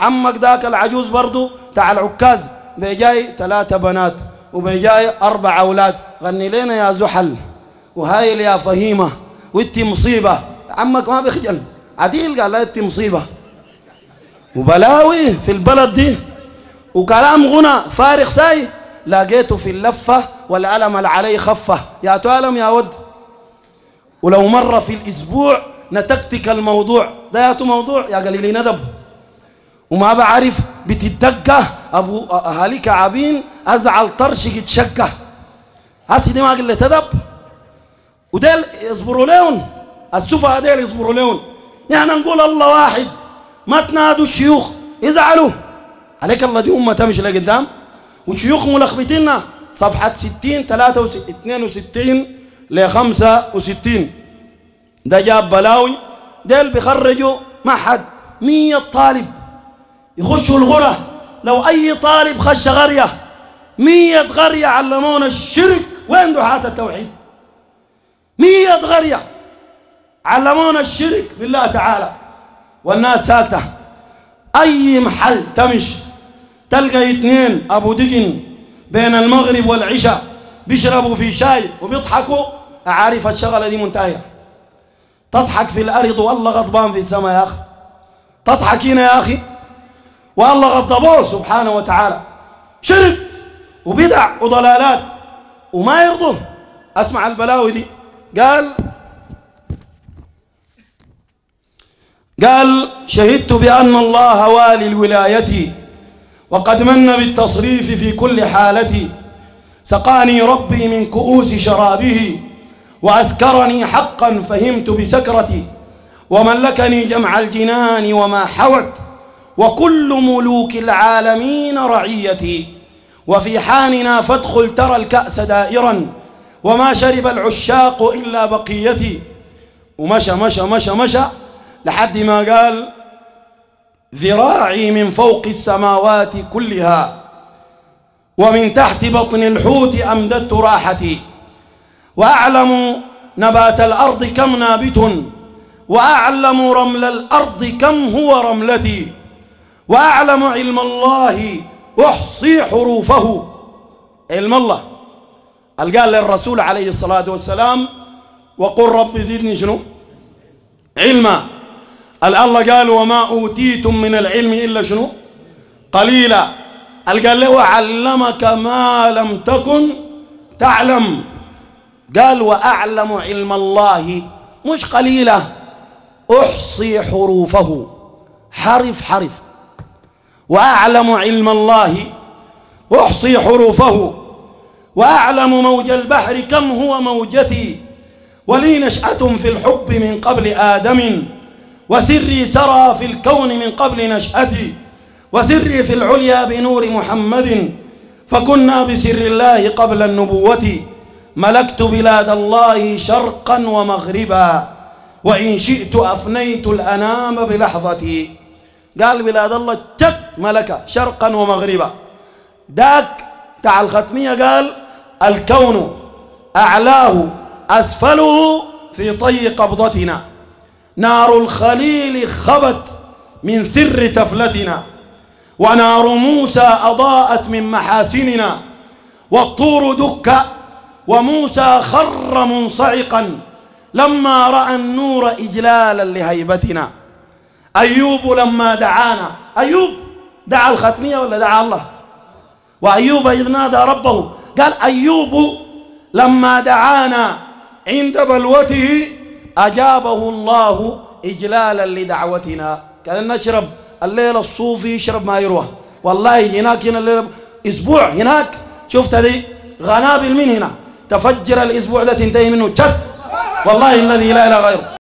عمك ذاك العجوز برضو تاع العكاز بيجاي 3 بنات وبيجاي 4 أولاد، غني لنا يا زحل وهايل يا فهيمة وانتي مصيبة. عمك ما بيخجل، عديل قال لا انتي مصيبة وبلاوي في البلد دي وكلام غنى فارغ ساي. لقيته في اللفة والألم اللي عليه خفة، يا تألم يا ود. ولو مرة في الأسبوع نتكتك الموضوع ده يا موضوع يا قليلي ندب. وما بعرف بتتدقى أبو أهالي كعابين أزعل طرشك يتشكى. هسي دي ما قلة أدب. وديل يصبروا لهم السفهاء، ديل يصبروا لهم. نحن نقول الله واحد، ما تنادوا الشيوخ يزعلوا عليك. الله دي أمة تمشي لقدام وشيوخ ملخبطيننا. صفحة 60 62 ل 65 ده جاب بلاوي. ديل بيخرجوا معهد 100 طالب يخشوا الغرة. لو أي طالب خش غرية 100 غرية علمونا الشرك وين دعاة التوحيد. 100 غرية علمونا الشرك بالله تعالى والناس ساكتة. أي محل تمشي تلقى 2 أبو دقن بين المغرب والعشاء بيشربوا في شاي وبيضحكوا. أعرف الشغلة دي منتهية. تضحك في الأرض والله غضبان في السماء يا أخي. تضحك هنا يا أخي والله غضبوه سبحانه وتعالى. شرك وبدع وضلالات وما يرضوه. أسمع البلاوي دي. قال شهدت بأن الله والي الولاية وقد من بالتصريف في كل حالتي. سقاني ربي من كؤوس شرابه وأسكرني حقا فهمت بسكرتي. وملكني جمع الجنان وما حوت وكل ملوك العالمين رعيتي. وفي حاننا فادخل ترى الكأس دائرا وما شرب العشاق إلا بقيتي. ومشى مشى مشى مشى لحد ما قال ذراعي من فوق السماوات كلها ومن تحت بطن الحوت أمددت راحتي. وأعلم نبات الأرض كم نابت وأعلم رمل الأرض كم هو رملتي. وأعلم علم الله أحصي حروفه. علم الله قال للرسول عليه الصلاة والسلام وقل رب زدني شنو علما. الله قال وما أوتيتم من العلم إلا شنو قليلا. قال له وعلمك ما لم تكن تعلم. قال وأعلم علم الله مش قليلة، أحصي حروفه حرف حرف. وأعلم علم الله أحصي حروفه وأعلم موج البحر كم هو موجتي. ولي نشأة في الحب من قبل آدم وسري سرى في الكون من قبل نشأتي. وسري في العليا بنور محمد فكنا بسر الله قبل النبوة. ملكت بلاد الله شرقا ومغربا وإن شئت أفنيت الأنام بلحظتي. قال بلاد الله جد ملكة شرقا ومغربا. داك تاع الختمية قال الكون أعلاه أسفله في طي قبضتنا. نار الخليل خبت من سر تفلتنا ونار موسى أضاءت من محاسننا. والطور دك وموسى خر منصعقا لما رأى النور إجلالا لهيبتنا. أيوب لما دعانا، أيوب دعا الختمية ولا دعا الله؟ وأيوب إذ نادى ربه قال أيوب لما دعانا عند بلوته أجابه الله إجلالا لدعوتنا. كان نشرب الليلة الصوفي يشرب ما يروح. والله هناك هنا الليلة أسبوع هناك شفت هذه غنابل من هنا تفجر الأسبوع ده تنتهي منه شت. والله الذي لا إله غيره.